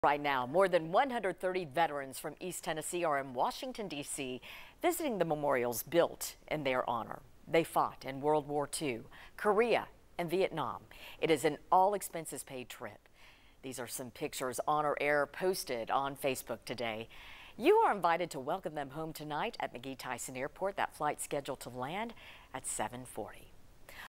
Right now, more than 130 veterans from East Tennessee are in Washington, D.C., visiting the memorials built in their honor. They fought in World War II, Korea, and Vietnam. It is an all-expenses-paid trip. These are some pictures HonorAir posted on Facebook today. You are invited to welcome them home tonight at McGee Tyson Airport. That flight scheduled to land at 7:40.